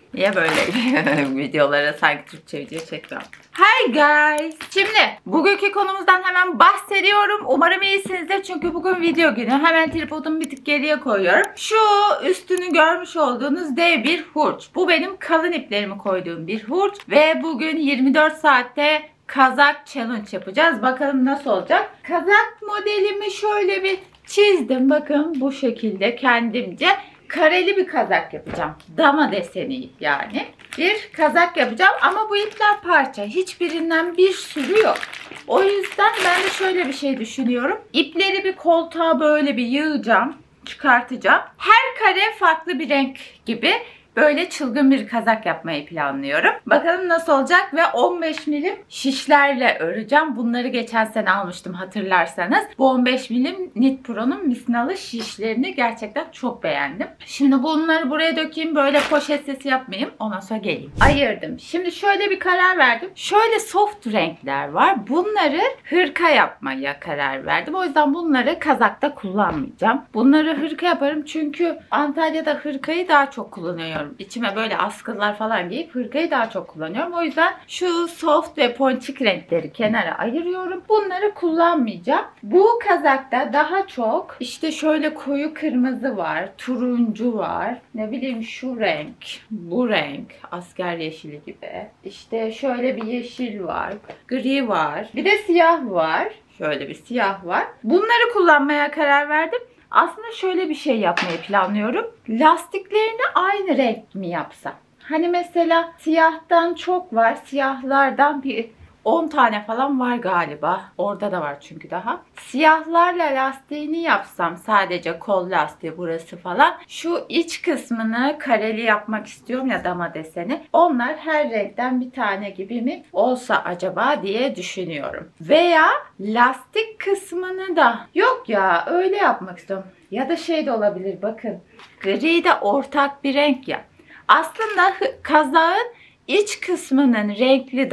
Niye böyle videolara sanki Türkçe video çekiyorum? Hi guys! Şimdi bugünkü konumuzdan hemen bahsediyorum. Umarım iyisinizdir çünkü bugün video günü. Hemen tripodumu bir tık geriye koyuyorum. Şu üstünü görmüş olduğunuz dev bir hurç. Bu benim kalın iplerimi koyduğum bir hurç. Ve bugün 24 saatte kazak challenge yapacağız. Bakalım nasıl olacak. Kazak modelimi şöyle bir çizdim. Bakın bu şekilde kendimce. Kareli bir kazak yapacağım. Dama deseni yani. Bir kazak yapacağım ama bu ipler parça. Hiçbirinden bir sürü yok. O yüzden ben de şöyle bir şey düşünüyorum. İpleri bir koltuğa böyle bir yığacağım. Çıkartacağım. Her kare farklı bir renk gibi. Böyle çılgın bir kazak yapmayı planlıyorum. Bakalım nasıl olacak ve 15 milim şişlerle öreceğim. Bunları geçen sene almıştım hatırlarsanız. Bu 15 milim Knit Pro'nun misinalı şişlerini gerçekten çok beğendim. Şimdi bunları buraya dökeyim. Böyle poşet sesi yapmayayım. Ondan sonra geleyim. Ayırdım. Şimdi şöyle bir karar verdim. Şöyle soft renkler var. Bunları hırka yapmaya karar verdim. O yüzden bunları kazakta kullanmayacağım. Bunları hırka yaparım çünkü Antalya'da hırkayı daha çok kullanıyorum. İçime böyle askılar falan giyip hırkayı daha çok kullanıyorum. O yüzden şu soft ve ponçik renkleri kenara ayırıyorum. Bunları kullanmayacağım. Bu kazakta daha çok işte şöyle koyu kırmızı var, turuncu var. Ne bileyim şu renk, bu renk, asker yeşili gibi. İşte şöyle bir yeşil var, gri var. Bir de siyah var. Şöyle bir siyah var. Bunları kullanmaya karar verdim. Aslında şöyle bir şey yapmayı planlıyorum. Lastiklerini aynı renk mi yapsam? Hani mesela siyahtan çok var. Siyahlardan bir 10 tane falan var galiba. Orada da var çünkü daha. Siyahlarla lastiğini yapsam sadece kol lastiği burası falan. Şu iç kısmını kareli yapmak istiyorum ya dama deseni. Onlar her renkten bir tane gibi mi olsa acaba diye düşünüyorum. Veya lastik kısmını da yok ya öyle yapmak istiyorum. Ya da şey de olabilir bakın. Gri de ortak bir renk ya. Aslında kazağın İç kısmının renkli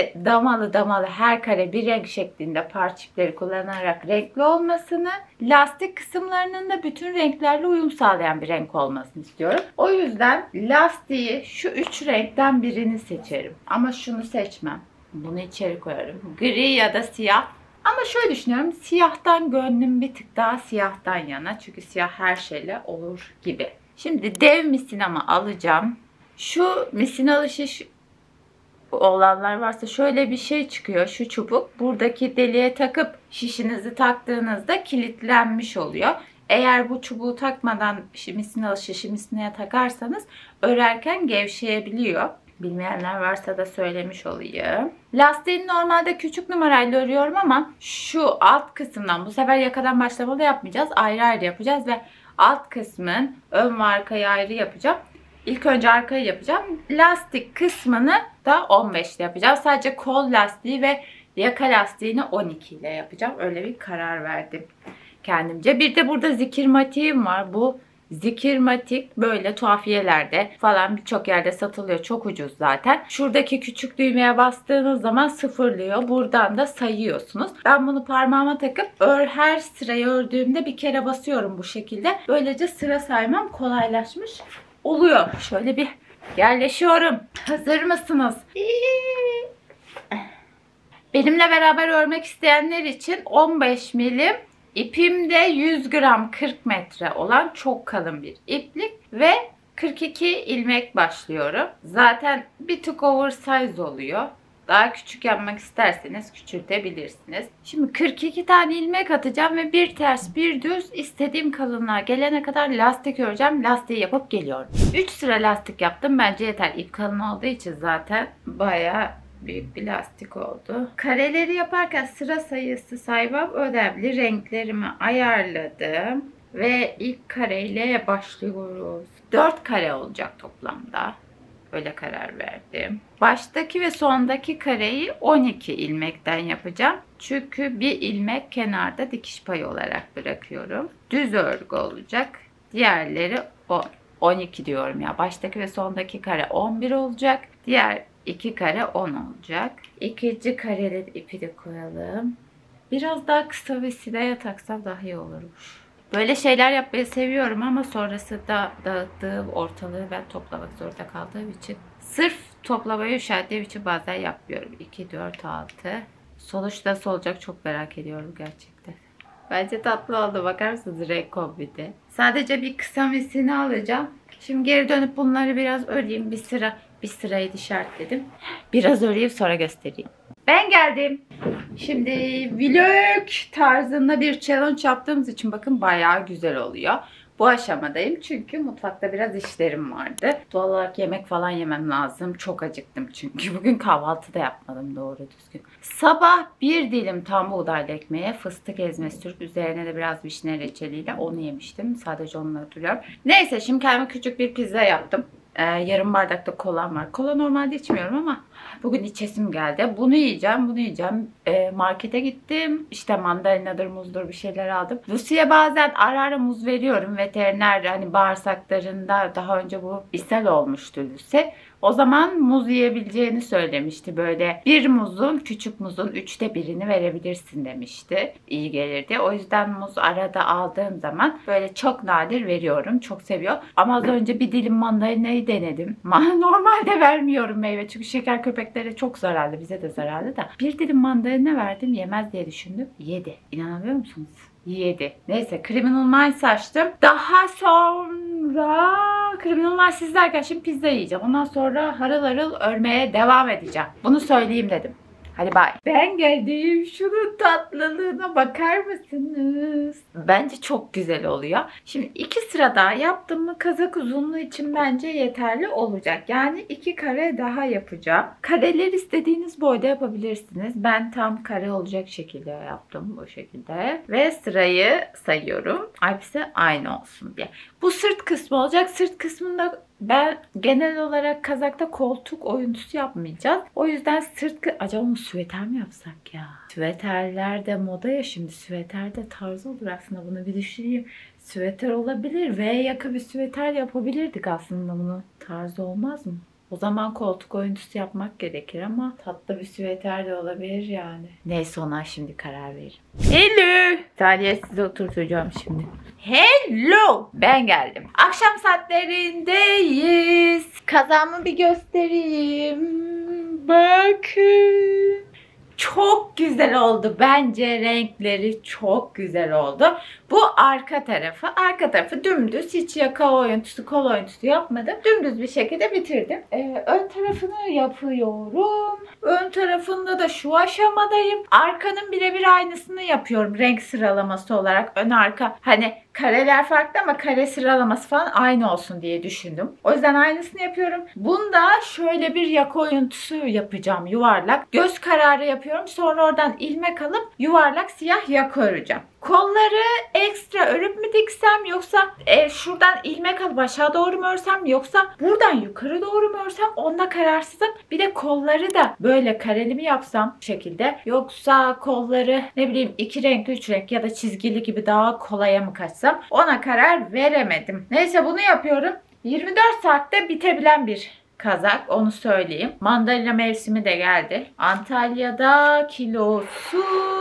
damalı her kare bir renk şeklinde parça ipleri kullanarak renkli olmasını, lastik kısımlarının da bütün renklerle uyum sağlayan bir renk olmasını istiyorum. O yüzden lastiği şu üç renkten birini seçerim. Ama şunu seçmem. Bunu içeri koyarım. Gri ya da siyah. Ama şöyle düşünüyorum. Siyahtan gönlüm bir tık daha siyahtan yana. Çünkü siyah her şeyle olur gibi. Şimdi dev misinamı alacağım. Şu misinalı şiş olanlar varsa şöyle bir şey çıkıyor. Şu çubuk buradaki deliğe takıp şişinizi taktığınızda kilitlenmiş oluyor. Eğer bu çubuğu takmadan misinalı şişi misinaya takarsanız örerken gevşeyebiliyor. Bilmeyenler varsa da söylemiş olayım. Lastiğini normalde küçük numarayla örüyorum ama şu alt kısımdan bu sefer yakadan başlamalı yapmayacağız. Ayrı ayrı yapacağız ve alt kısmın ön ve arkayı ayrı yapacağım. İlk önce arkayı yapacağım. Lastik kısmını da 15 ile yapacağım. Sadece kol lastiği ve yaka lastiğini 12 ile yapacağım. Öyle bir karar verdim kendimce. Bir de burada zikirmatiğim var. Bu zikirmatik böyle tuhafiyelerde falan birçok yerde satılıyor. Çok ucuz zaten. Şuradaki küçük düğmeye bastığınız zaman sıfırlıyor. Buradan da sayıyorsunuz. Ben bunu parmağıma takıp her sırayı ördüğümde bir kere basıyorum bu şekilde. Böylece sıra saymam kolaylaşmış oluyor. Şöyle bir yerleşiyorum. Hazır mısınız? Benimle beraber örmek isteyenler için 15 milim ipimde 100 gram 40 metre olan çok kalın bir iplik ve 42 ilmek başlıyorum. Zaten bir tık oversize oluyor. Daha küçük yapmak isterseniz küçültebilirsiniz. Şimdi 42 tane ilmek atacağım ve bir ters bir düz istediğim kalınlığa gelene kadar lastik öreceğim. Lastiği yapıp geliyorum. 3 sıra lastik yaptım. Bence yeter. İp kalın olduğu için zaten bayağı büyük bir lastik oldu. Kareleri yaparken sıra sayısı saymam önemli. Renklerimi ayarladım. Ve ilk kareyle başlıyoruz. 4 kare olacak toplamda. Öyle karar verdim. Baştaki ve sondaki kareyi 12 ilmekten yapacağım. Çünkü bir ilmek kenarda dikiş payı olarak bırakıyorum. Düz örgü olacak. Diğerleri 12 diyorum ya. Baştaki ve sondaki kare 11 olacak. Diğer iki kare 10 olacak. İkinci kareli ipi de koyalım. Biraz daha kısa ve silaya taksam daha iyi olurmuş. Böyle şeyler yapmayı seviyorum ama sonrası da dağıttığım ortalığı ben toplamak zorunda kaldığım için. Sırf toplamayı üşendiğim için bazen yapmıyorum. 2, 4, 6. Sonuç nasıl olacak çok merak ediyorum gerçekten. Bence tatlı oldu. Bakar mısınız renk kombini? Sadece bir kısa misini alacağım. Şimdi geri dönüp bunları biraz öreyim. Bir sırayı işaretledim. Biraz öreyim sonra göstereyim. Ben geldim. Şimdi vlog tarzında bir challenge yaptığımız için bakın bayağı güzel oluyor. Bu aşamadayım çünkü mutfakta biraz işlerim vardı. Doğal olarak yemek falan yemem lazım. Çok acıktım çünkü. Bugün kahvaltı da yapmadım doğru düzgün. Sabah bir dilim tam buğdaylı ekmeğe fıstık ezmesi sürüp üzerine de biraz vişne reçeliyle onu yemiştim. Sadece onunla hatırlıyorum. Neyse şimdi kendime küçük bir pizza yaptım. Yarım bardakta kolam var. Kola normalde içmiyorum ama bugün içesim geldi. Bunu yiyeceğim. Markete gittim. İşte mandalinadır, muzdur bir şeyler aldım. Lucy'ye bazen ara ara muz veriyorum. Veteriner hani bağırsaklarında daha önce bu ishal olmuştu Lucy. O zaman muz yiyebileceğini söylemişti. Böyle bir muzun, küçük muzun 3'te 1'ini verebilirsin demişti. İyi gelirdi. O yüzden muz arada aldığım zaman böyle çok nadir veriyorum. Çok seviyor. Ama az önce bir dilim mandalinayı denedim. Normalde vermiyorum meyve. Çünkü şeker köpeklere çok zararlı. Bize de zararlı da. Bir dilim mandalina verdim. Yemez diye düşündüm. Yedi. İnanabiliyor musunuz? Yedi. Neyse Criminal Minds açtım. Daha sonra Criminal Minds izlerken şimdi pizza yiyeceğim. Ondan sonra harıl harıl örmeye devam edeceğim. Bunu söyleyeyim dedim. Hadi bay. Ben geldim. Şunun tatlılığına bakar mısınız? Bence çok güzel oluyor. Şimdi 2 sıra daha yaptım mı kazak uzunluğu için bence yeterli olacak. Yani 2 kare daha yapacağım. Kareler istediğiniz boyda yapabilirsiniz. Ben tam kare olacak şekilde yaptım bu şekilde. Ve sırayı sayıyorum. Hepsi aynı olsun diye. Bu sırt kısmı olacak. Sırt kısmında ben genel olarak kazakta koltuk oyuntusu yapmayacağız. O yüzden acaba onu süveter mi yapsak ya? Süveterler de moda ya şimdi. Süveter de tarz olur aslında. Bunu bir düşüneyim. Süveter olabilir. V yaka bir süveter yapabilirdik aslında bunu. Tarz olmaz mı? O zaman koltuk oyuntusu yapmak gerekir ama tatlı bir süveter de olabilir yani. Neyse ona şimdi karar veririm. Hello. Taliye size oturtacağım şimdi. Hello. Ben geldim. Akşam saatlerindeyiz. Kazağımı bir göstereyim. Bakın. Çok güzel oldu. Bence renkleri çok güzel oldu. Bu arka tarafı. Arka tarafı dümdüz. Hiç yaka oyuntusu, kol oyuntusu yapmadım. Dümdüz bir şekilde bitirdim. Ön tarafını yapıyorum. Ön tarafında da şu aşamadayım. Arkanın birebir aynısını yapıyorum. Renk sıralaması olarak. Ön arka. Hani kareler farklı ama kare sıralaması falan aynı olsun diye düşündüm. O yüzden aynısını yapıyorum. Bunda şöyle bir yaka oyuntusu yapacağım. Yuvarlak. Göz kararı yapıyorum. Sonra oradan ilmek alıp yuvarlak siyah yaka öreceğim. Kolları ekstra örüp mü diksem yoksa şuradan ilmek alıp aşağı doğru mu örsem yoksa buradan yukarı doğru mu örsem onda kararsızım. Bir de kolları da böyle kareli mi yapsam bu şekilde yoksa kolları ne bileyim 2 renk 3 renk ya da çizgili gibi daha kolaya mı kaçsam ona karar veremedim. Neyse bunu yapıyorum. 24 saatte bitebilen bir kazak onu söyleyeyim. Mandalina mevsimi de geldi. Antalya'da kilosu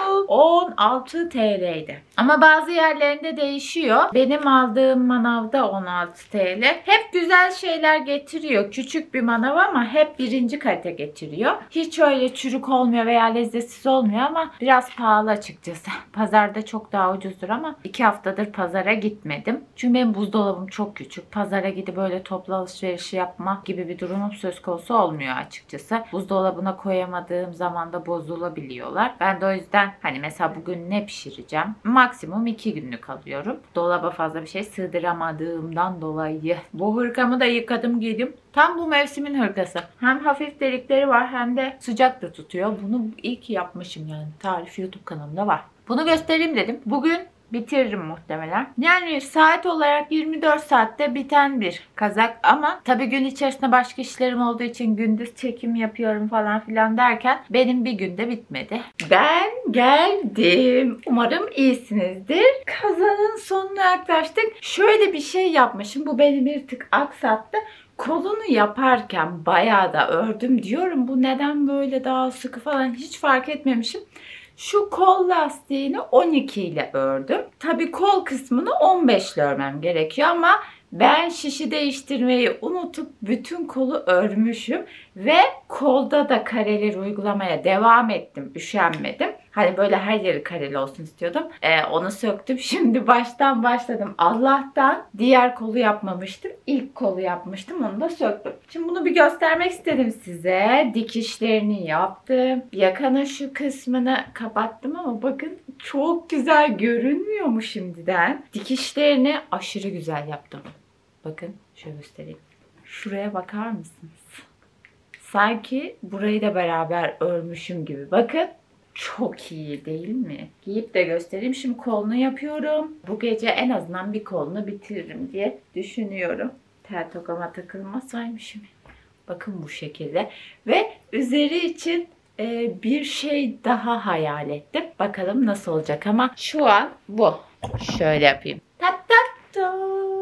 16 TL'ydi. Ama bazı yerlerinde değişiyor. Benim aldığım manavda 16 TL. Hep güzel şeyler getiriyor. Küçük bir manav ama hep birinci kalite getiriyor. Hiç öyle çürük olmuyor veya lezzetsiz olmuyor ama biraz pahalı açıkçası. Pazarda çok daha ucuzdur ama 2 haftadır pazara gitmedim. Çünkü benim buzdolabım çok küçük. Pazara gidip böyle toplu alışverişi yapma gibi bir durumum söz konusu olmuyor açıkçası. Buzdolabına koyamadığım zaman da bozulabiliyorlar. Ben de o yüzden hani mesela bugün ne pişireceğim? Maksimum 2 günlük alıyorum. Dolaba fazla bir şey sığdıramadığımdan dolayı. Bu hırkamı da yıkadım giydim. Tam bu mevsimin hırkası. Hem hafif delikleri var hem de sıcak da tutuyor. Bunu iyi ki yapmışım yani. Tarifi YouTube kanalımda var. Bunu göstereyim dedim. Bugün bitiririm muhtemelen. Yani saat olarak 24 saatte biten bir kazak ama tabii gün içerisinde başka işlerim olduğu için gündüz çekim yapıyorum falan filan derken benim bir günde bitmedi. Ben geldim. Umarım iyisinizdir. Kazanın sonuna yaklaştık. Şöyle bir şey yapmışım. Bu beni bir tık aksattı. Kolunu yaparken bayağı da ördüm diyorum. Bu neden böyle daha sıkı falan hiç fark etmemişim. Şu kol lastiğini 12 ile ördüm. Tabii kol kısmını 15 ile örmem gerekiyor ama ben şişi değiştirmeyi unutup bütün kolu örmüşüm ve kolda da kareleri uygulamaya devam ettim. Üşenmedim. Hani böyle her yeri kareli olsun istiyordum. Onu söktüm. Şimdi baştan başladım. Allah'tan diğer kolu yapmamıştım. İlk kolu yapmıştım. Onu da söktüm. Şimdi bunu bir göstermek istedim size. Dikişlerini yaptım. Yakanın şu kısmını kapattım ama bakın çok güzel görünmüyor mu şimdiden? Dikişlerini aşırı güzel yaptım. Bakın şöyle göstereyim. Şuraya bakar mısınız? Sanki burayı da beraber örmüşüm gibi. Bakın çok iyi değil mi? Giyip de göstereyim. Şimdi kolunu yapıyorum. Bu gece en azından bir kolunu bitiririm diye düşünüyorum. Tel tokama takılmasaymışım. Bakın bu şekilde. Ve üzeri için bir şey daha hayal ettim. Bakalım nasıl olacak ama şu an bu. Şöyle yapayım. Tat tat ta.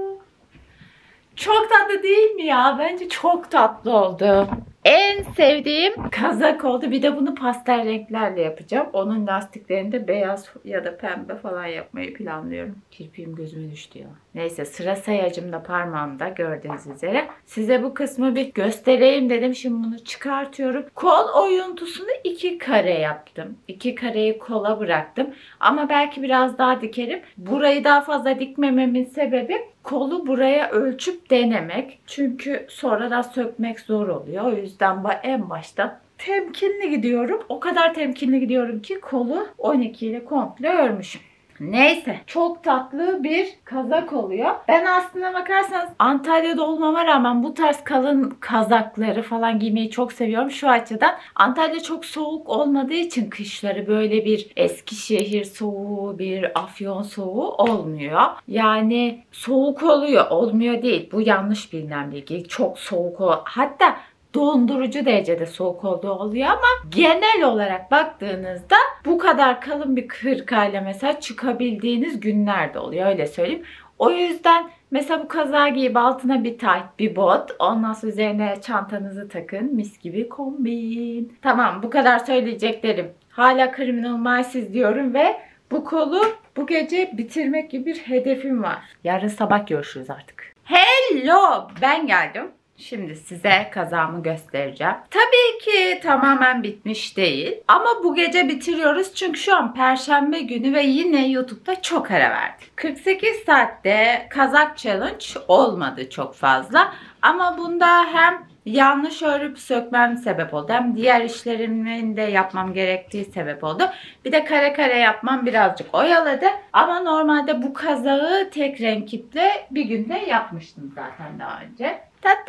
Çok tatlı değil mi ya? Bence çok tatlı oldu. En sevdiğim kazak oldu. Bir de bunu pastel renklerle yapacağım. Onun lastiklerini de beyaz ya da pembe falan yapmayı planlıyorum. Kirpiğim gözüme düştü ya. Neyse sıra sayacım da parmağımda gördüğünüz üzere. Size bu kısmı bir göstereyim dedim. Şimdi bunu çıkartıyorum. Kol oyuntusunu 2 kare yaptım. 2 kareyi kola bıraktım. Ama belki biraz daha dikerim. Burayı daha fazla dikmememin sebebi kolu buraya ölçüp denemek. Çünkü sonradan sökmek zor oluyor. O yüzden en başta temkinli gidiyorum. O kadar temkinli gidiyorum ki kolu 12 ile komple örmüşüm. Neyse çok tatlı bir kazak oluyor. Ben aslına bakarsanız Antalya'da olmama rağmen bu tarz kalın kazakları falan giymeyi çok seviyorum. Şu açıdan Antalya çok soğuk olmadığı için kışları böyle bir Eskişehir soğuğu, bir Afyon soğuğu olmuyor. Yani soğuk oluyor, olmuyor değil. Bu yanlış bilinen bilgi. Çok soğuk oluyor. Hatta dondurucu derecede soğuk olduğu oluyor ama genel olarak baktığınızda bu kadar kalın bir hırkayla mesela çıkabildiğiniz günler de oluyor, öyle söyleyeyim. O yüzden mesela bu kazağı giyip altına bir tayt, bir bot, ondan sonra üzerine çantanızı takın, mis gibi kombin. Tamam, bu kadar söyleyeceklerim. Hala Criminal Minds izliyorum ve bu kolu bu gece bitirmek gibi bir hedefim var. Yarın sabah görüşürüz artık. Hello, ben geldim. Şimdi size kazağımı göstereceğim. Tabii ki tamamen bitmiş değil. Ama bu gece bitiriyoruz. Çünkü şu an Perşembe günü ve yine YouTube'da çok ara verdim. 48 saatte kazak challenge olmadı çok fazla. Ama bunda hem yanlış örüp sökmem sebep oldu, hem diğer işlerimin de yapmam gerektiği sebep oldu. Bir de kare kare yapmam birazcık oyaladı. Ama normalde bu kazağı tek renk iple bir günde yapmıştım zaten daha önce.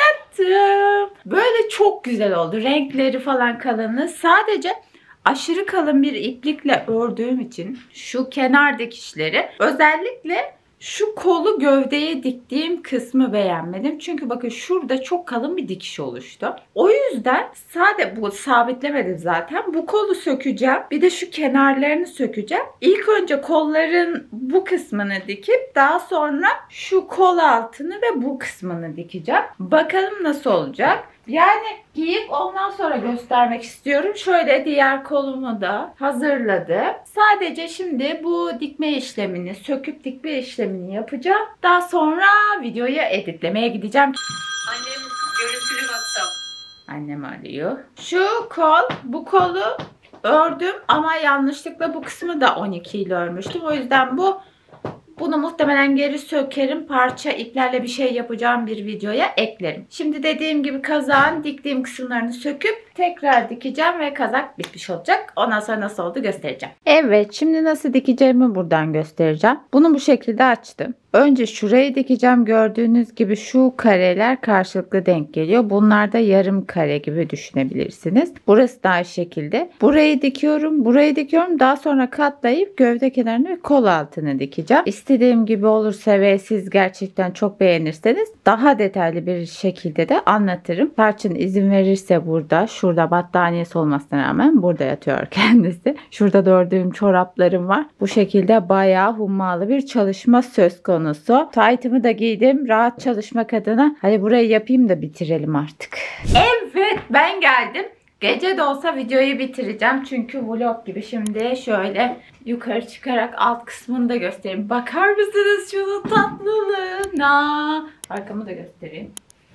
Tatlım. Böyle çok güzel oldu. Renkleri falan kalınlığı. Sadece aşırı kalın bir iplikle ördüğüm için şu kenar dikişleri, özellikle şu kolu gövdeye diktiğim kısmı beğenmedim. Çünkü bakın şurada çok kalın bir dikiş oluştu. O yüzden bu sabitlemedim zaten. Bu kolu sökeceğim. Bir de şu kenarlarını sökeceğim. İlk önce kolların bu kısmını dikip daha sonra şu kol altını ve bu kısmını dikeceğim. Bakalım nasıl olacak. Yani giyip ondan sonra göstermek istiyorum. Şöyle diğer kolumu da hazırladım. Sadece şimdi bu dikme işlemini, söküp dikme işlemini yapacağım. Daha sonra videoyu editlemeye gideceğim. Annem görüntülü WhatsApp. Annem arıyor. Şu kol, bu kolu ördüm ama yanlışlıkla bu kısmı da 12 ile örmüştüm. O yüzden bunu muhtemelen geri sökerim. Parça iplerle bir şey yapacağım bir videoya eklerim. Şimdi dediğim gibi kazağın diktiğim kısımlarını söküp tekrar dikeceğim ve kazak bitmiş olacak. Ondan sonra nasıl oldu göstereceğim. Evet, şimdi nasıl dikeceğimi buradan göstereceğim. Bunu bu şekilde açtım. Önce şurayı dikeceğim. Gördüğünüz gibi şu kareler karşılıklı denk geliyor. Bunlar da yarım kare gibi düşünebilirsiniz. Burası da aynı şekilde. Burayı dikiyorum. Burayı dikiyorum. Daha sonra katlayıp gövde kenarını ve kol altını dikeceğim. İstediğim gibi olursa ve siz gerçekten çok beğenirseniz daha detaylı bir şekilde de anlatırım. Tarçın izin verirse burada, şurada battaniyesi olmasına rağmen burada yatıyor kendisi. Şurada da ördüğüm çoraplarım var. Bu şekilde bayağı hummalı bir çalışma söz konusu. Taytımı da giydim. Rahat çalışmak adına. Hadi burayı yapayım da bitirelim artık. Evet, ben geldim. Gece de olsa videoyu bitireceğim. Çünkü vlog gibi. Şimdi şöyle yukarı çıkarak alt kısmını da göstereyim. Bakar mısınız şunun tatlılığına? Arkamı da göstereyim.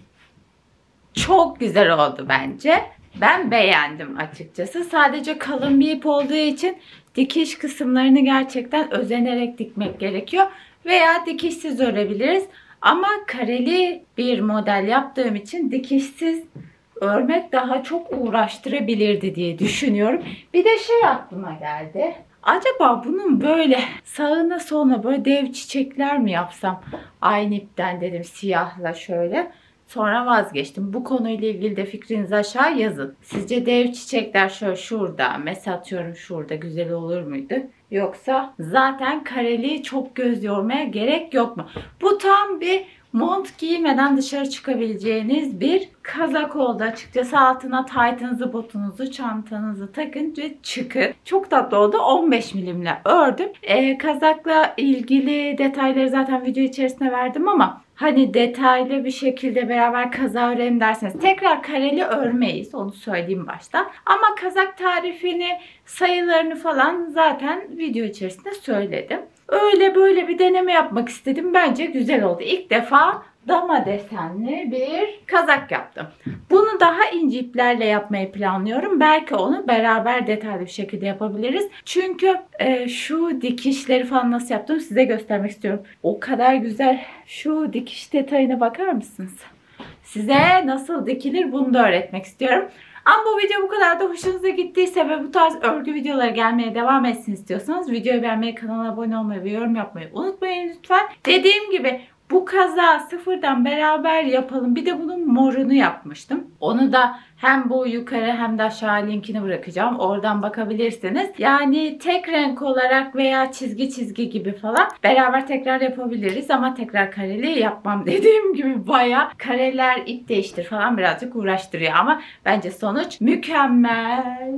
Çok güzel oldu bence. Ben beğendim açıkçası. Sadece kalın bir ip olduğu için dikiş kısımlarını gerçekten özenerek dikmek gerekiyor. Veya dikişsiz örebiliriz. Ama kareli bir model yaptığım için dikişsiz örmek daha çok uğraştırabilirdi diye düşünüyorum. Bir de şey aklıma geldi. Acaba bunun böyle sağına soluna böyle dev çiçekler mi yapsam? Aynı ipten dedim, siyahla şöyle. Sonra vazgeçtim. Bu konuyla ilgili de fikrinizi aşağı yazın. Sizce dev çiçekler şöyle şurada, mesela atıyorum şurada güzel olur muydu? Yoksa zaten kareli çok göz yormaya gerek yok mu? Bu tam bir mont giymeden dışarı çıkabileceğiniz bir kazak oldu. Açıkçası altına taytınızı, botunuzu, çantanızı takın ve çıkın. Çok tatlı oldu. 15 milimle ördüm. Kazakla ilgili detayları zaten video içerisinde verdim ama hani detaylı bir şekilde beraber kazağı örelim derseniz tekrar kareli örmeyiz. Onu söyleyeyim başta. Ama kazak tarifini, sayılarını falan zaten video içerisinde söyledim. Öyle böyle bir deneme yapmak istedim. Bence güzel oldu. İlk defa dama desenli bir kazak yaptım. Bunu daha ince iplerle yapmayı planlıyorum. Belki onu beraber detaylı bir şekilde yapabiliriz. Çünkü şu dikişleri falan nasıl yaptım size göstermek istiyorum. O kadar güzel. Şu dikiş detayına bakar mısınız? Size nasıl dikilir bunu da öğretmek istiyorum. Ama bu video bu kadar da hoşunuza gittiyse ve bu tarz örgü videoları gelmeye devam etsin istiyorsanız videoyu beğenmeyi, kanala abone olmayı ve yorum yapmayı unutmayın lütfen. Dediğim gibi bu kazağı sıfırdan beraber yapalım. Bir de bunun morunu yapmıştım. Onu da hem bu yukarı hem de aşağı linkini bırakacağım. Oradan bakabilirsiniz. Yani tek renk olarak veya çizgi çizgi gibi falan beraber tekrar yapabiliriz. Ama tekrar kareli yapmam. Dediğim gibi bayağı kareler, ip değiştir falan birazcık uğraştırıyor. Ama bence sonuç mükemmel.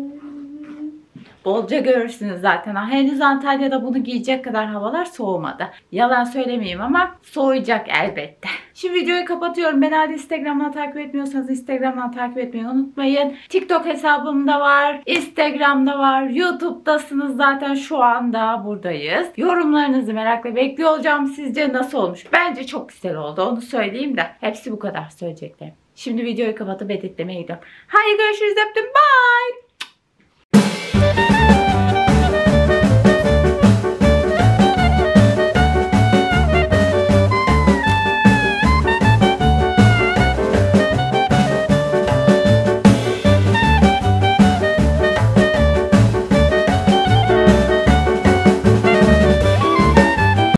Bolca görürsünüz zaten. Henüz Antalya'da bunu giyecek kadar havalar soğumadı. Yalan söylemeyeyim ama soğuyacak elbette. Şimdi videoyu kapatıyorum. Beni hala Instagram'dan takip etmiyorsanız Instagram'dan takip etmeyi unutmayın. TikTok hesabım da var. Instagram'da var. YouTube'dasınız zaten, şu anda buradayız. Yorumlarınızı merakla bekliyor olacağım. Sizce nasıl olmuş? Bence çok güzel oldu. Onu söyleyeyim de. Hepsi bu kadar söyleyeceklerim. Şimdi videoyu kapatıp editlemeye gidiyorum. Haydi görüşürüz, öptüm. Bye.